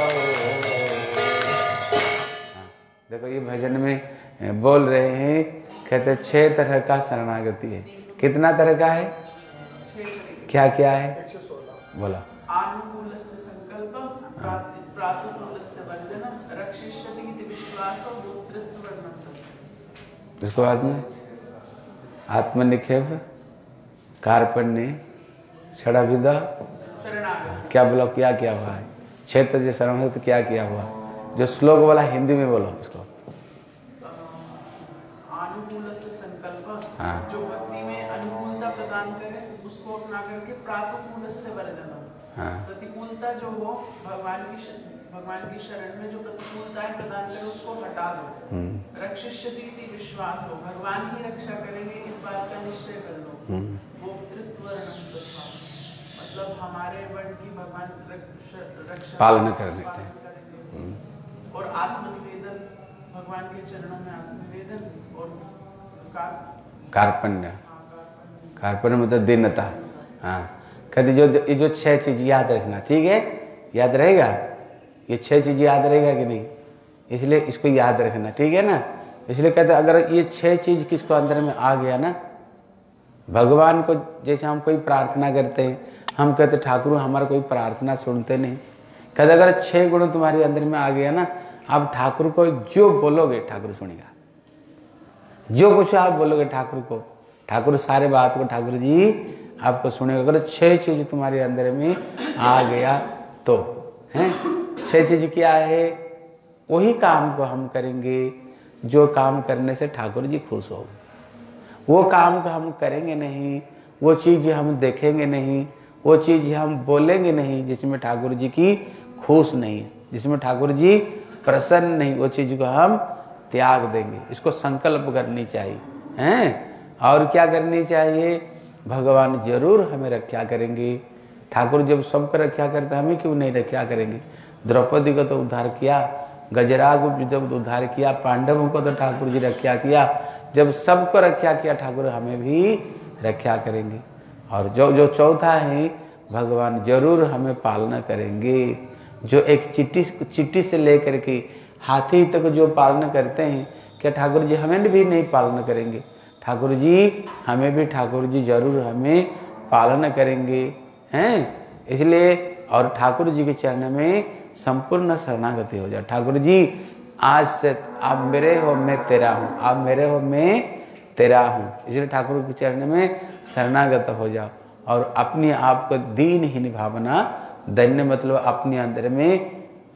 देखो ये भजन में बोल रहे हैं, कहते 6 तरह का शरणागति है। कितना तरह का है? क्या क्या है? 116 बोला। आनुकूलस्य संकल्पम प्रातिकूलस्य वर्जनम रक्षिष्यति इति विश्वासो गोत्रत्ववर्णनम्। इसको बाद में आत्मनिक्षेप कार्पण्य षडाभिधा शरणागति क्या बोला, क्या क्या हुआ है? 6 तरह से शरणागति क्या किया हुआ? जो श्लोक वाला हिंदी में बोलो इसको। आनुकूलस्य संकल्प हाँ। जो भक्ति में अनुकूलता प्रदान करे उसको अपना करके प्रातिकूलस्य वर्जनम। हाँ। प्रतिकूलता जो हो भगवान की शरण में जो प्रतिकूलताएं प्रदान करे उसको हटा दो। रक्षिष्यति इति विश्वास हो, भगवान ही रक्षा करेंगे इस बात का निश्चय कर लो। गोत्रत्ववर्णनम् तथा मतलब हमारे वर्ण की भगवान रक्षा पालना करने के। और आत्मनिवेदन, भगवान के चरणों में आत्मनिवेदन और कार्पण्य। कार्पण्य मतलब दीनता। हाँ, कहते जो 6 चीज याद रखना, ठीक है? याद रहेगा? ये 6 चीज याद रहेगा कि नहीं? इसलिए इसको याद रखना, ठीक है ना? इसलिए कहते अगर ये 6 चीज किसको अंदर में आ गया ना, भगवान को जैसे हम कोई प्रार्थना करते हैं, हम कहते ठाकुर हमारा कोई प्रार्थना सुनते नहीं। कहते अगर 6 गुण तुम्हारे अंदर में आ गया ना, आप ठाकुर को जो बोलोगे ठाकुर सुनेगा। जो कुछ आप बोलोगे ठाकुर को, ठाकुर सारे बात को ठाकुर जी आपको सुनेगा। अगर 6 चीज तुम्हारे अंदर में आ गया तो हैं। 6 चीज क्या है? वही काम को हम करेंगे जो काम करने से ठाकुर जी खुश हो। वो काम को हम करेंगे नहीं, वो चीज हम देखेंगे नहीं, वो चीज हम बोलेंगे नहीं जिसमें ठाकुर जी की खुश नहीं है, जिसमें ठाकुर जी प्रसन्न नहीं, वो चीज को हम त्याग देंगे। इसको संकल्प करनी चाहिए हैं। और क्या करनी चाहिए? भगवान जरूर हमें रक्षा करेंगे। ठाकुर जब सबको रक्षा करते हमें क्यों नहीं रक्षा करेंगे? द्रौपदी को तो उद्धार किया, गजराज को जब उद्धार किया, पांडवों को तो ठाकुर जी रक्षा किया। जब सबको रक्षा किया ठाकुर हमें भी रक्षा करेंगे। और जो चौथा है, भगवान जरूर हमें पालना करेंगे। जो एक चिट्ठी से लेकर के हाथी तक जो पालना करते हैं, क्या ठाकुर जी हमें भी नहीं पालना करेंगे? ठाकुर जी हमें भी, ठाकुर जी जरूर हमें पालना करेंगे हैं। इसलिए और ठाकुर जी के चरण में संपूर्ण शरणागति हो जाए। ठाकुर जी आज से आप मेरे हो मैं तेरा हूँ, आप मेरे हो मैं तेरा हूँ। इसलिए ठाकुर के चरण में शरणागत हो जाओ और अपने आप को दीनहीन भावना, धन्य मतलब अपने अंदर में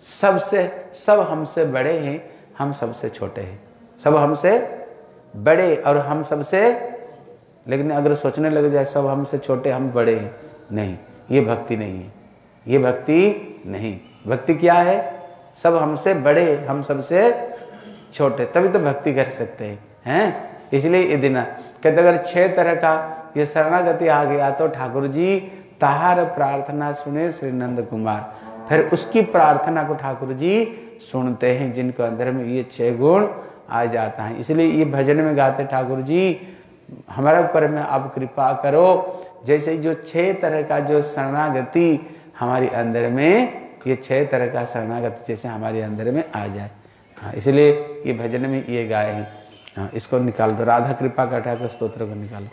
सब हमसे बड़े हैं, हम सबसे छोटे हैं। सब हमसे बड़े और हम सबसे, लेकिन अगर सोचने लग जाए सब हमसे छोटे हम बड़े हैं, नहीं, ये भक्ति नहीं है। ये भक्ति नहीं। भक्ति क्या है? सब हमसे बड़े हम सबसे छोटे, तभी तो भक्ति कर सकते हैं। इसलिए ये दिन कहते अगर 6 तरह का ये शरणागति आ गया तो ठाकुर जी ताहार प्रार्थना सुने श्री नंद कुमार। फिर उसकी प्रार्थना को ठाकुर जी सुनते हैं, जिनको अंदर में ये 6 गुण आ जाता है। इसलिए ये भजन में गाते ठाकुर जी हमारे ऊपर में अब कृपा करो, जैसे जो 6 तरह का जो शरणागति हमारे अंदर में, ये 6 तरह का शरणागति जैसे हमारे अंदर में आ जाए। हाँ, इसलिए ये भजन में ये गाए हैं। हाँ, इसको निकाल दो, राधा कृपा का ठाकुर स्तोत्र को निकालो।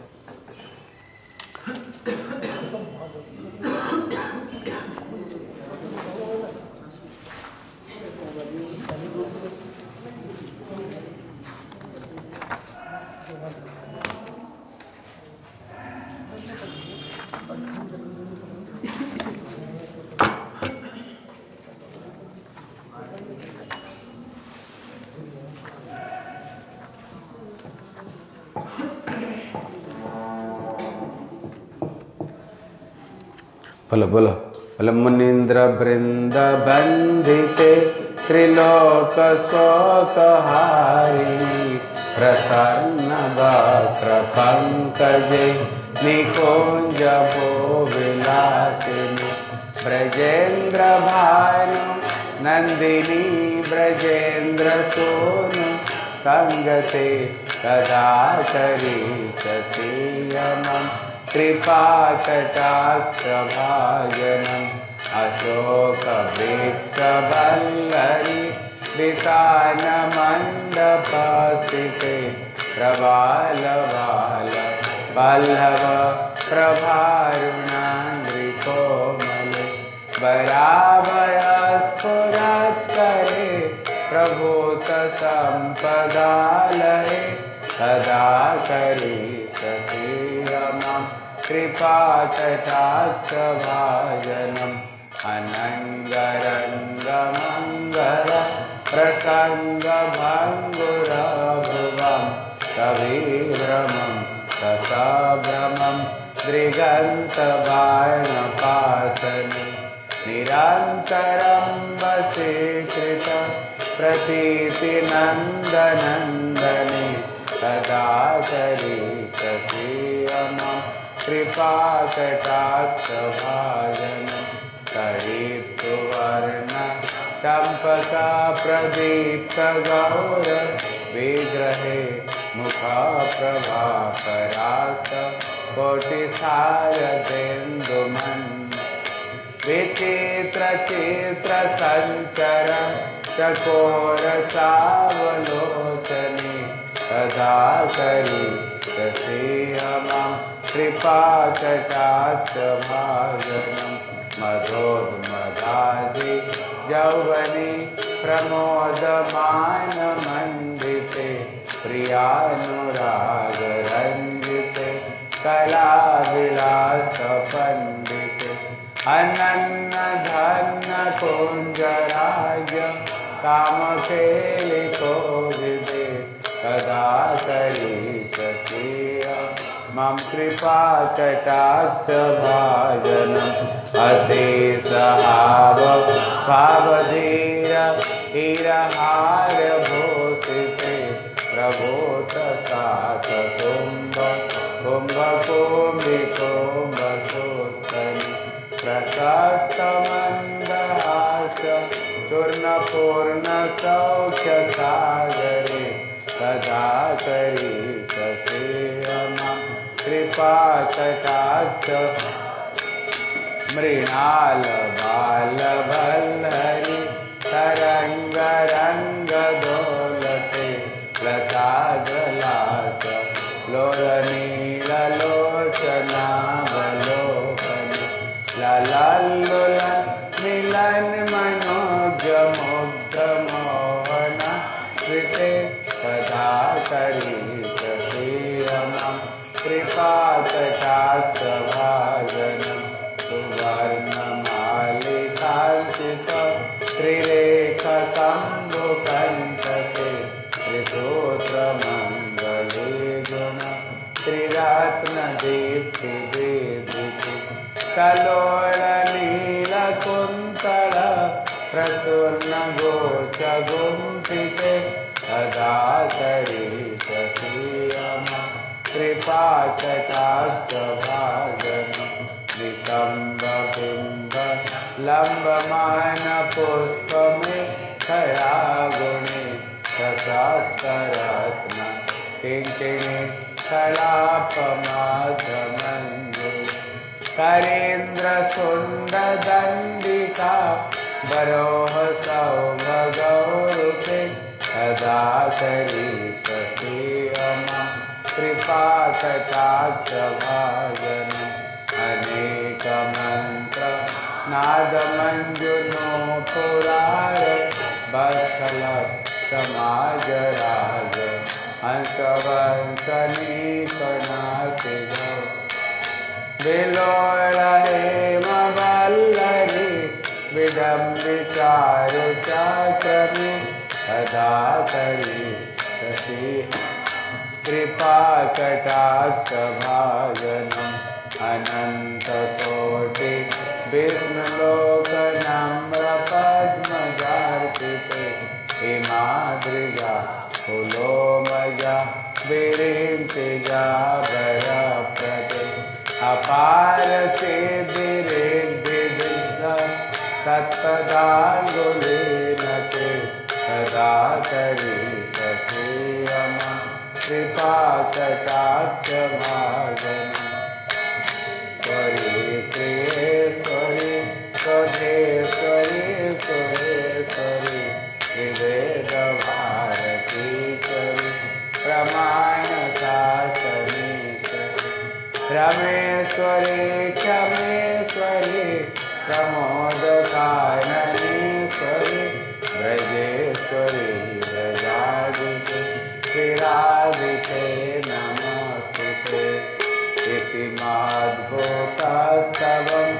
बोलो बोलो बोलो। मुनीन्द्र वृंद बंदिते त्रिलोक शोकहारिणी प्रसन्न वक्र पंकजे निकुंज भो विलासिनी ब्रजेन्द्र भानु नंदिनी ब्रजेन्द्र सोनु संगते कदाचरी ससीयमं कृपा कटाक्ष भाजनम अशोक वृक्ष वल्लरी वितान मंडप स्थिते प्रबाल बाल बल्लभ प्रभारुणान्द्रिकोमले वराभय स्फुरत्करे प्रभूत संपदालये सदा करी सतीयमं कृपा कटाक्ष भाजनम अनंगरंग मंगल प्रसंग भंगुर भुवं कविभ्रमं ससाभ्रमं दृगंत बाणपातने निरंतरं वशीकृत प्रतीति नंदनंदने सदा चरितसीयमं कृपा कटाक्ष भाजनम करीत सुवर्ण चंपका प्रदीप्त गौर विग्रहे मुखा प्रभा परास्त कोटि सारथेन्दुमन् विचित्र चित्र संचर चकोर सावलोचने सदा करी ससीयमं कृपा कटाक्ष भाजनम मधोन्मदादि यौवने प्रमोदमान मंडिते प्रियानुराग रंजिते कला विलास पंडिते अनन्न धन कुंजराज काम खेलि कोविदे सदा करी सतीय मम कृपा कटाक्ष भाजनम अशेष हाव भावधीर हीरहार भूषिते प्रभूत सात कुंभ कुंभ कुंभि कुंभ कुस्तनि प्रशस्त मंदहास चूर्ण पूर्ण सौख्य सागरे सदा करी सतीयमं कृपा कटाक्ष मृणाल बाल भल्लरी तरंग रंग दोलते लता गलास लोलनील लोचना बलोकनी ललल्लुल मिलन मनोज मुग्ध मोहन कृते सदा करी सतीयमं कृपा कटाक्ष भाजनम सुवर्णमालिकार्चित त्रिरेख कम्बुकण्ठके त्रिसूत्र मङ्गले गुण त्रिरत्न दीप्ति दीप्ति कलोल नीलकुन्तल प्रसूर्ण गोच गुम्फिते सदा करी सतीयमं कृपाकटाक्षभाजनं नितम्बबिम्ब लम्बमानपुष्पमेखला गुणे सशस्त्ररत्न किङ्किणी कलापमाधमञ्जुले करेन्द्रशुण्डदण्डिका बरोह सौभगौरुके सदा करीषतीयमा कृपाकटाक्षभाजनम् अनेकमन्त्र नादमञ्जुनो पुरार बत्खल समाजराज हंसवंशनीकनाथिगौ विलोलहेमवल्लरी विडम्बिचारुचाक्रमे सदा करीषति कृपाकटाक्षभाजनम् अनन्तकोटि विष्णुलोकनम्रपद्मजार्चिते हिमाद्रिजा कुलोमजा विरिञ्चिजा वरप्रदे अपार सिद्धिरिद्धिविद्ध तत्पदाङ्गुलेन ते सदा करीषति यमा कृपाकटाक्षभाजनम् स्वरे प्रिये स्वरे स्वधेश्वरे सुरेश्वरे विवेद भारतीश्वरे प्रमाणशासनेश्वरे रमेश्वरे क्षमेश्वरे प्रमोदकाननेश्वरे ब्रजेश्वरे ब्रजादिते श्रीराधिके नमस्तुते इति माद्भूतस्तवं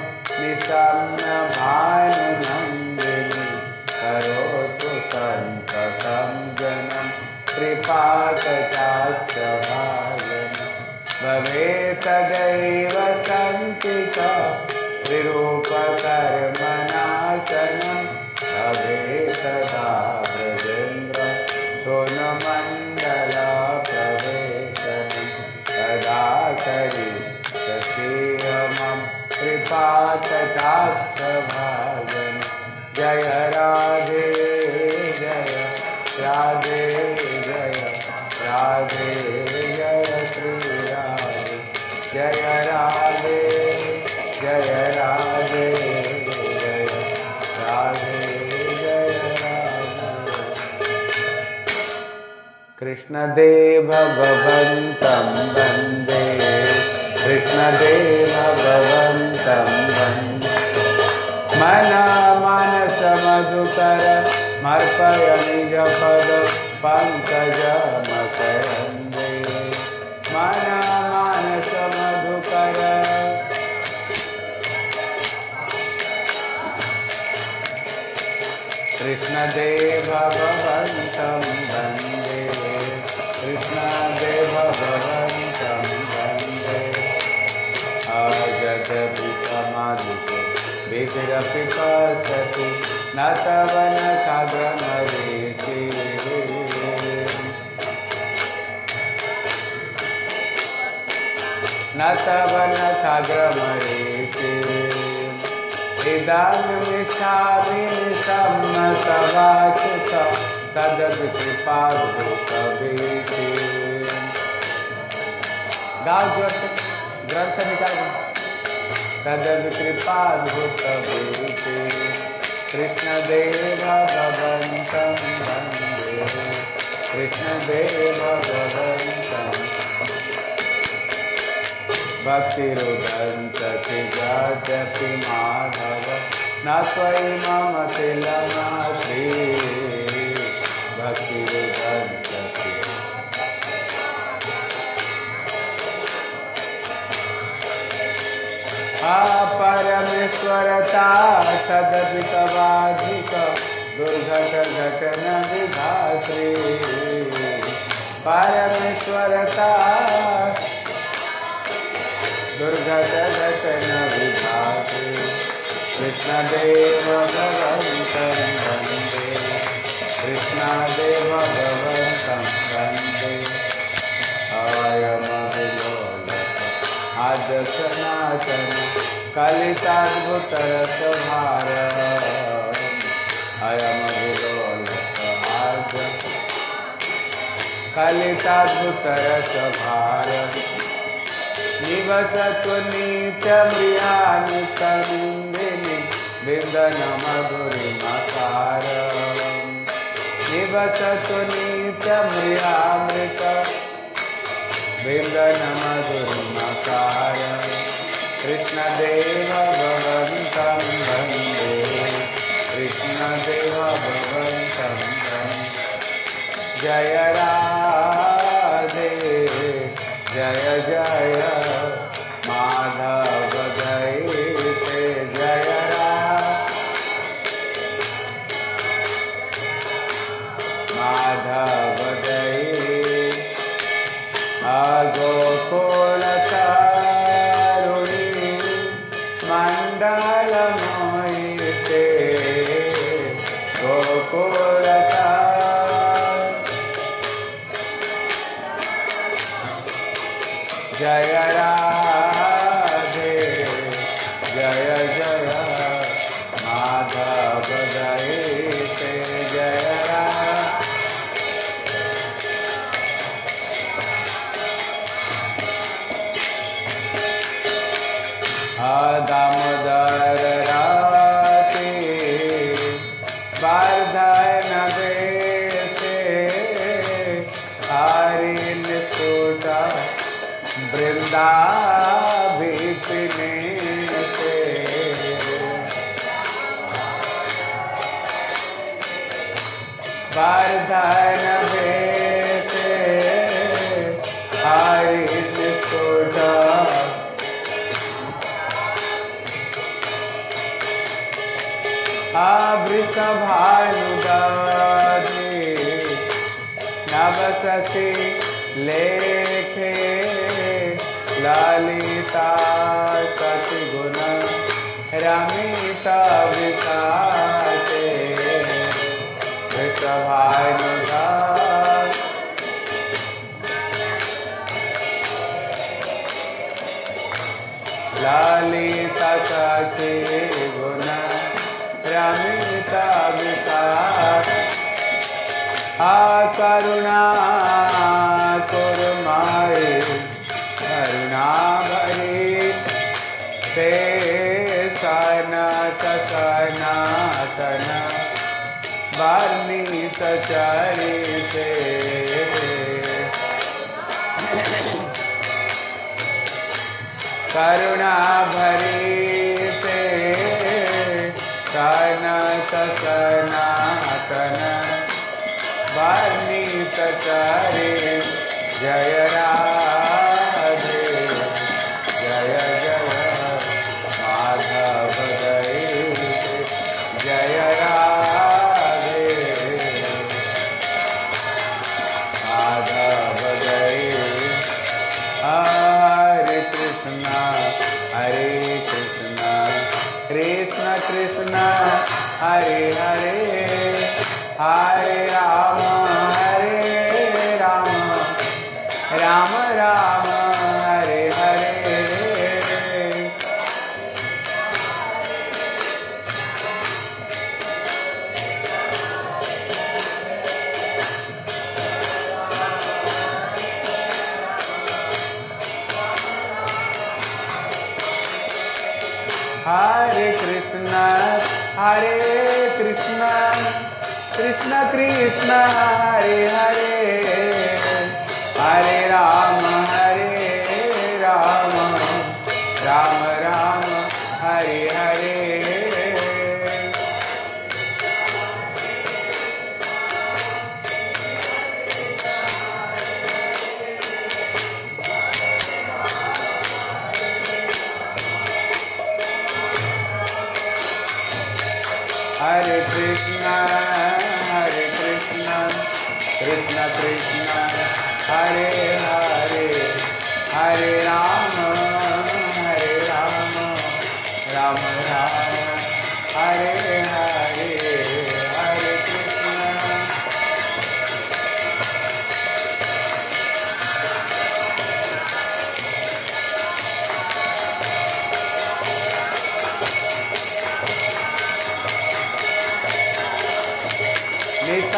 निशम्यभानुनन्दिनी करोतु सन्ततं जनं कृपाकटाक्षभाजनम् भवेत्तदैव सन्तिका विरूपकर्मनाशनं भवेत्तदा ब्रजेन्द्र सोनमण्डलप्रवेशनं सदा करीषतीयमं कृपाकटाक्षभाजनम् जय राधे जय राधे जय राधे जय श्री राधे जय राधे जय राधे जय राधे जय राधे कृष्णदेव भगवन्तं वन्दे कृष्णदेव भगवन्तं वन्दे मन मानस मधुकर मर्पय निज पद पंकज मकरंदे मन मानस मधुकर कृष्णदेव भगवन्तं वन्दे कृष्णदेव भगवन्तं वन्दे अजगति समाधितो विग्रपि पश्यति न तव न खगमरीचि न तव न खगमरीचि इदानीमिच्छामि सम्मतवाचुष तदपि कृपाभूतवीति गाओ जोर से ग्रंथ निकालो तदपि कृपाभूतवीति कृष्णदेव भगवन्तं वन्दे कृष्णदेव भगवन्तं भक्तिरुदन्तति जगति माधव न त्वयि मम तिलनास्ति भक्तिरुदन्तति परमेश्वरता तदपि तवाधिक दुर्घट घटन विधात्री परमेश्वरता दुर्घट घटन विधात्री कृष्णदेव भगवन्तं वन्दे कृष्णदेव भगवन्तं वन्दे अयमपि आज सनातन कलिताद्भुत रसभार अयम विलोलक आज कलिताद्भुत रसभार निवसतु नीचम्रियानितनिन्दिनि बिन्दन मधुरिमकार निवसतु नीचम्रियामृत बिन्दन मधुरिमकार कृष्णदेव भगवन्तं वन्दे कृष्णदेव भगवन्तं वन्दे जय राधे जय जय माधव जय जय माधव जय गोकुल तरुणी मंडल मोहिते गोकुल जय राधे जय जय माधव जय जय दामोदर राते वर्धन बेसे हरि निकुटा वृंदाभिपिने वर्धन बेसे हरि निकुटा वृषभानुदाधे नवससि लेखे ललिता सतिगुण रमिता विकासे वृषभानुदाधे ललिता सतिगुण रमिता विकास करुणा कुर्माये करुणा भरे ते सनातन वर्णित चरिते करुणा भरे ते सनातन वर्णित चरे जय राधे जय जय माधव जय जय राधे माधव जय हरे कृष्ण कृष्ण कृष्ण हरे हरे हरे राम राम राम हरे हरे हरे कृष्ण कृष्ण कृष्ण हरे हरे हरे राम राम राम हरे हरे हरे कृष्ण कृष्ण कृष्ण हरे हरे हरे राम राम राम हरे हरे हरे कृष्ण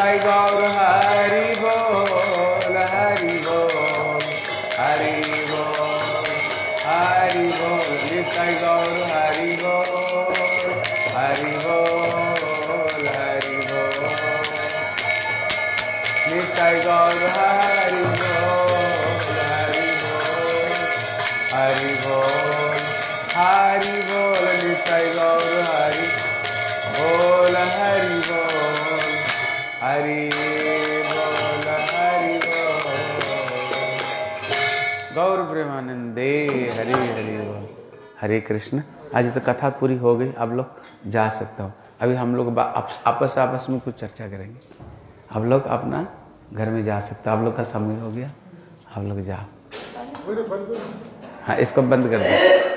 निताई गौर हरि बोल हरि बोल हरि बोल हरि बोल निताई गौर हरि बोल हरि बोल हरि बोल निताई गौर हरि बोल हरि बोल हरि बोल हरि बोल निताई गौर हरि बोल हरि बोल हरि बोल हरि बोल गौर प्रेमानंदे हरि हरि बोल। हरे कृष्ण। आज तो कथा पूरी हो गई, अब लोग जा सकते हो। अभी हम लोग आपस में कुछ चर्चा करेंगे। अब लोग अपना घर में जा सकते हो। आप लोग का समय हो गया, आप लोग जाओ। हाँ, इसको बंद कर दो।